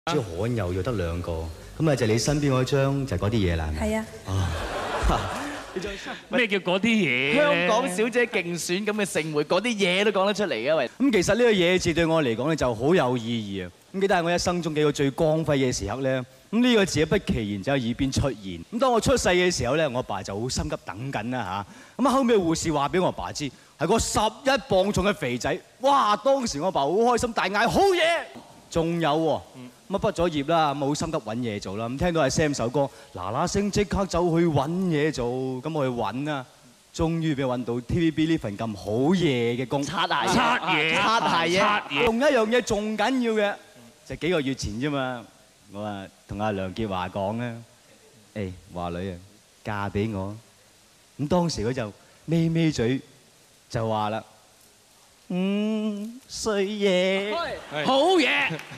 最罕有又得2個，咁啊就你身邊嗰張就係嗰啲嘢啦，係咪？ 係啊。 咩叫嗰啲嘢？ 香港小姐競選咁嘅盛會，嗰啲嘢都講得出嚟嘅喂。 咁其實呢個嘢字對我嚟講咧就好有意義啊！咁記得係我一生中幾個最光輝嘅時刻咧，咁呢個字不其然就喺耳邊出現。咁當我出世嘅時候咧，我爸就好心急等緊啦嚇。咁後尾護士話俾我爸知，係個11磅重嘅肥仔。哇！當時我爸好開心，大嗌好嘢。仲有喎，咁畢咗業啦，咁好心急揾嘢做啦。咁聽到係 Sam 首歌，嗱嗱聲即刻走去揾嘢做。咁我去揾啊，終於俾我揾到 TVB 呢份咁好嘢嘅工。 擦鞋嘢， 擦鞋嘢。 仲有一樣嘢仲緊要嘅，就幾個月前啫嘛。我啊同阿梁潔華講啊，誒華女啊，嫁俾我。咁當時佢就咪咪嘴就話啦。衰嘢， 好嘢，